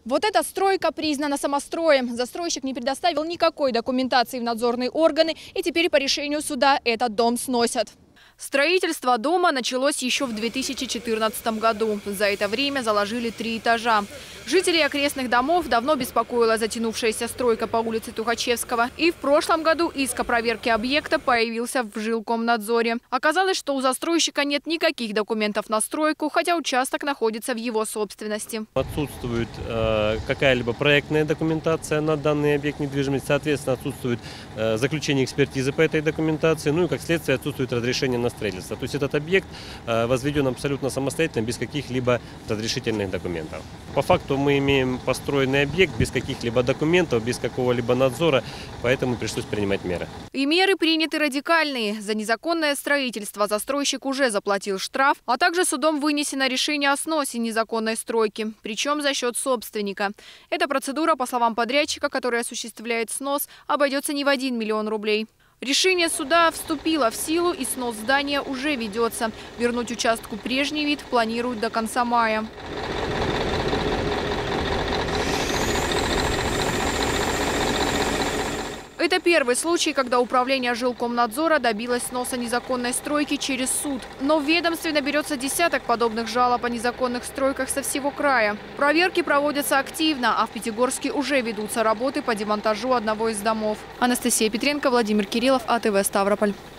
Вот эта стройка признана самостроем. Застройщик не предоставил никакой документации в надзорные органы, и теперь по решению суда этот дом сносят. Строительство дома началось еще в 2014 году. За это время заложили 3 этажа. Жителей окрестных домов давно беспокоила затянувшаяся стройка по улице Тухачевского. И в прошлом году иск о проверке объекта появился в жилкомнадзоре. Оказалось, что у застройщика нет никаких документов на стройку, хотя участок находится в его собственности. Отсутствует какая-либо проектная документация на данный объект недвижимости. Соответственно, отсутствует заключение экспертизы по этой документации. Ну и как следствие отсутствует разрешение на строительство. То есть этот объект возведен абсолютно самостоятельно, без каких-либо разрешительных документов. По факту мы имеем построенный объект без каких-либо документов, без какого-либо надзора, поэтому пришлось принимать меры. И меры приняты радикальные. За незаконное строительство застройщик уже заплатил штраф, а также судом вынесено решение о сносе незаконной стройки, причем за счет собственника. Эта процедура, по словам подрядчика, который осуществляет снос, обойдется не в 1 миллион рублей. Решение суда вступило в силу, и снос здания уже ведется. Вернуть участку прежний вид планируют до конца мая. Это первый случай, когда управление жилкомнадзора добилось сноса незаконной стройки через суд. Но в ведомстве наберется десяток подобных жалоб о незаконных стройках со всего края. Проверки проводятся активно, а в Пятигорске уже ведутся работы по демонтажу одного из домов. Анастасия Петренко, Владимир Кириллов, АТВ Ставрополь.